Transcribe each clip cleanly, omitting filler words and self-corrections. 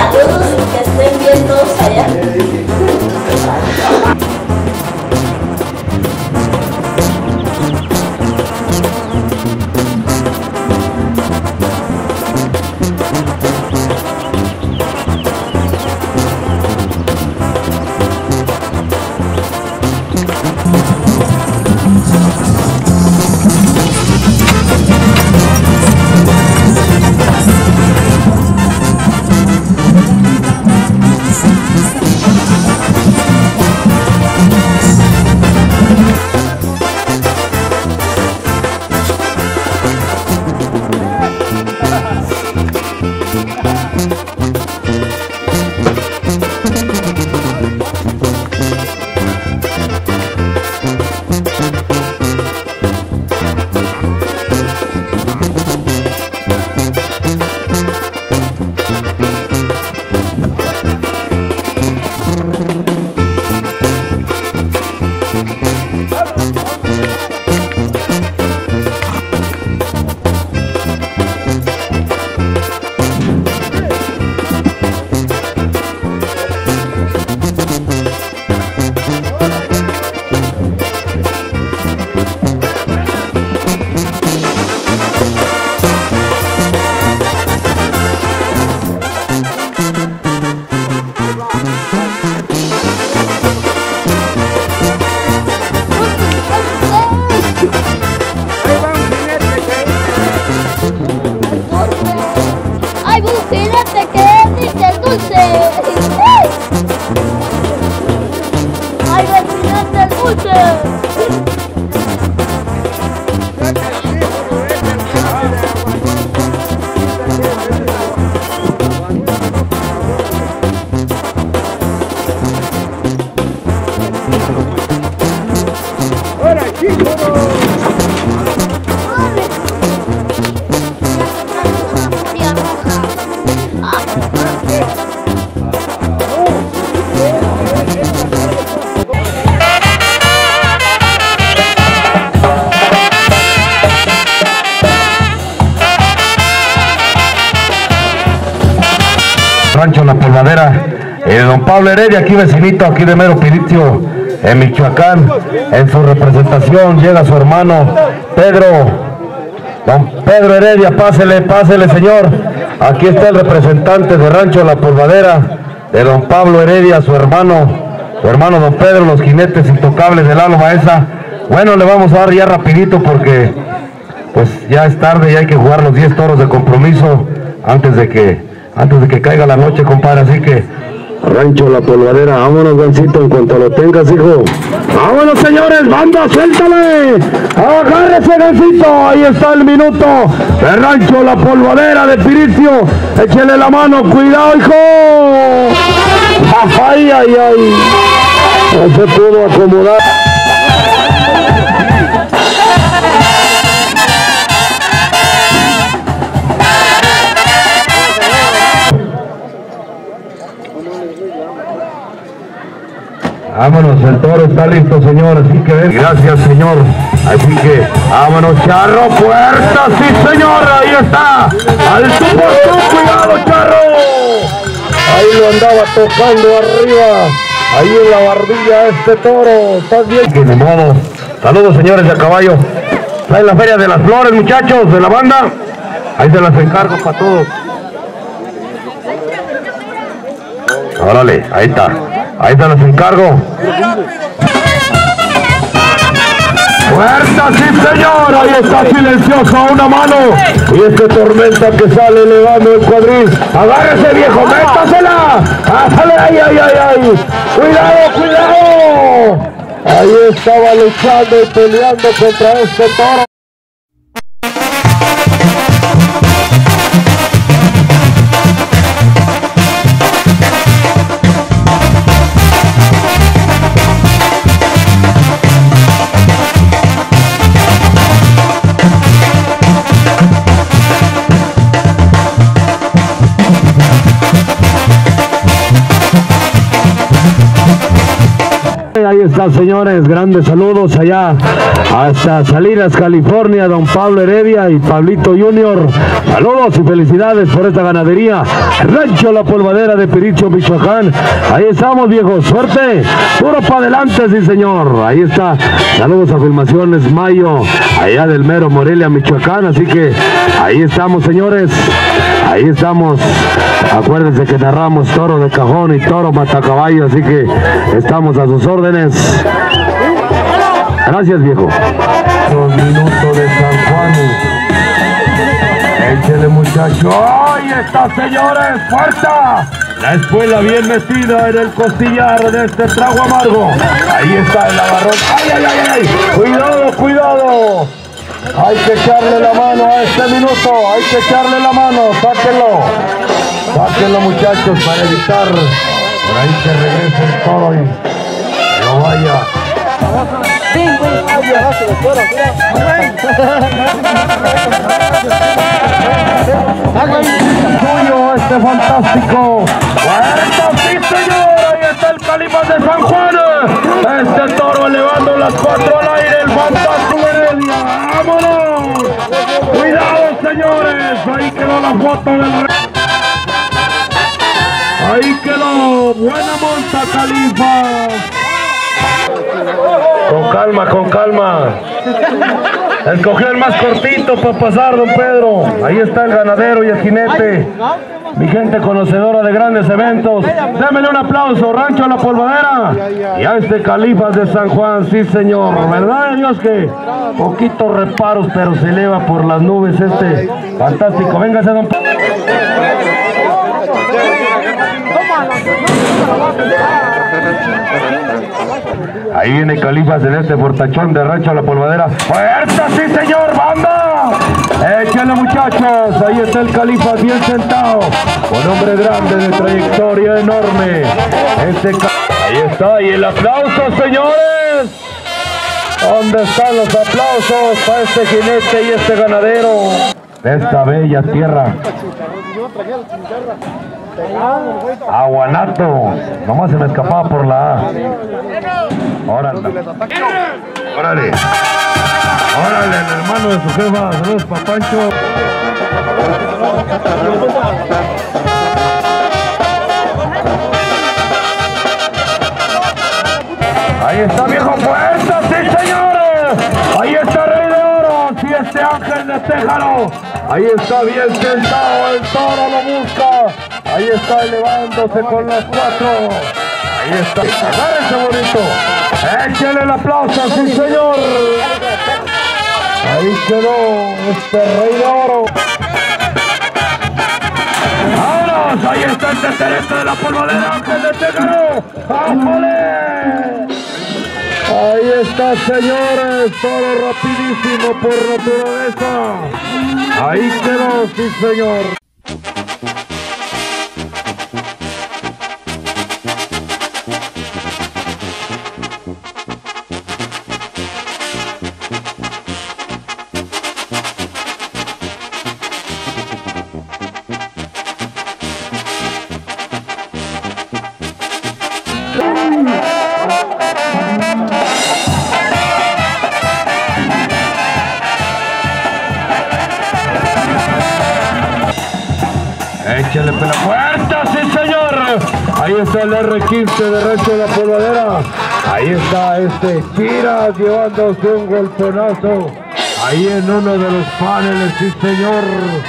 Salud, que estén bien todos allá. Rancho La Polvadera, don Pablo Heredia, aquí vecinito, aquí de Mero Piricio, en Michoacán. En su representación llega su hermano Pedro, don Pedro Heredia. Pásele, pásele, señor. Aquí está el representante de Rancho La Polvadera, de don Pablo Heredia, su hermano don Pedro, los jinetes intocables de Lalo Baeza. Bueno, le vamos a dar ya rapidito porque pues ya es tarde y hay que jugar los 10 toros de compromiso antes de que caiga la noche, compadre. Así que Rancho La Polvadera, vámonos, Gancito, en cuanto lo tengas, hijo. Vámonos, señores, banda, suéltale. Agárrese, Gancito, ahí está el minuto de Rancho La Polvadera de Piricio. Échele la mano, cuidado, hijo. Ay, ay, ay. No se pudo acomodar. Vámonos, el toro está listo, señor, así que ven. Gracias, señor. Así que, vámonos, Charro, puerta, sí, señor, ahí está. Al tú, cuidado, Charro. Ahí lo andaba tocando arriba, ahí en la barbilla este toro. ¿Estás bien? Que ni modo. Saludos, señores de a caballo. Está en la Feria de las Flores, muchachos, de la banda. Ahí se las encargo para todos. Órale, ahí está. Ahí te los encargo. Fuerza, sí, señor. Ahí está silencioso a una mano. Y este Tormenta que sale elevando el cuadril. Agárrese, viejo, métasela. Sale, ay, ay, ay, ay. Cuidado, cuidado. Ahí estaba luchando y peleando contra este toro. Ahí está, señores, grandes saludos allá hasta Salinas, California, don Pablo Heredia y Pablito Junior. Saludos y felicidades por esta ganadería. Rancho La Polvadera de Piricho, Michoacán. Ahí estamos, viejos. Suerte. Puro para adelante, sí, señor. Ahí está. Saludos a Filmaciones Mayo, allá del mero Morelia, Michoacán. Así que ahí estamos, señores. Ahí estamos. Acuérdense que narramos toro de cajón y toro matacaballo, así que estamos a sus órdenes. Gracias, viejo. 2 minutos de San Juan. Échele, muchacho. ¡Ahí está, señores! ¡Fuerza! La espuela bien metida en el costillar de este trago amargo. Ahí está el agarrón. ¡Ay, ay, ay, ay! ¡Cuidado, cuidado! Hay que echarle la mano a este minuto. Hay que echarle la mano. Sáquenlo. Sáquenlo, muchachos, para evitar por ahí que regrese el toro y no vaya. Suyo este fantástico. ¡Fuerza, sí, señor! Ahí está el Califas de San Juan. Este toro elevando las 4 al aire. El fantástico Heredia. ¡Vámonos! ¡Cuidado, señores! Ahí quedó la foto del rey. Ahí quedó. Buena monta, Califas. Con calma, con calma. Escogió el más cortito para pasar, don Pedro. Ahí está el ganadero y el jinete. Mi gente conocedora de grandes eventos. Démele un aplauso, Rancho La Polvadera. Y a este Califas de San Juan, sí, señor. ¿Verdad, Dios que poquitos reparos, pero se eleva por las nubes este fantástico? Véngase, don Pedro. Ahí viene Califas en este fortachón de Rancho La Polvadera. ¡Fuerza, sí, señor! ¡Banda! Échale, muchachos. Ahí está el Califas bien sentado. Un hombre grande de trayectoria enorme. Ahí está. Y el aplauso, señores. ¿Dónde están los aplausos para este jinete y este ganadero de esta bella tierra? Aguanato, nomás se me escapaba por la A. Órale, órale, órale, el hermano de su jefa. Saludos pa' Pancho. Ahí está, viejo, fuerza, sí, señores. Ahí está Rey de Oro, sí, este Ángel de Téjaro. Ahí está bien sentado, el toro lo busca. Ahí está elevándose con las 4. Ahí está. Agárrense, bonito. Échale el aplauso, sí, señor. Ahí quedó este Rey de Oro. ¡Vámonos! Ahí está el teterete de La Polvadera, Ángel de Téjaro. ¡Vámonos! Ahí está, señores. Toro rapidísimo por naturaleza. Ahí quedó, sí, señor. Échale pela fuerza, sí, señor. Ahí está el R15 de Rancho La Polvadera. Ahí está este Chiras llevándose un golpenazo. Ahí en uno de los paneles, sí, señor.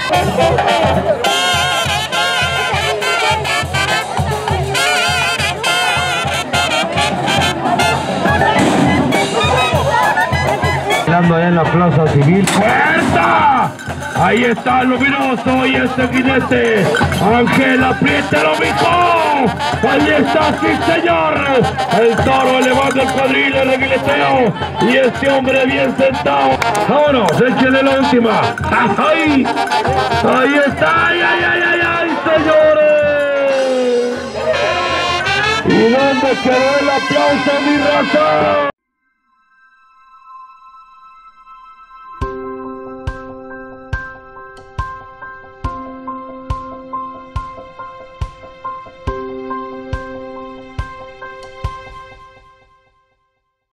Allá en la Plaza Civil. ¡Fuerza! Ahí está el luminoso y este jinete. Ángel, apriételo, mijo. Ahí está, sí, señor. El toro elevando el cuadril, el reguileteo. Y este hombre bien sentado. Vámonos, échale la última. ¡Ahí! Ahí está. ¡Ay, ay, ay, ay, ay, señores! ¿Y dónde quedó el aplauso, mi raza?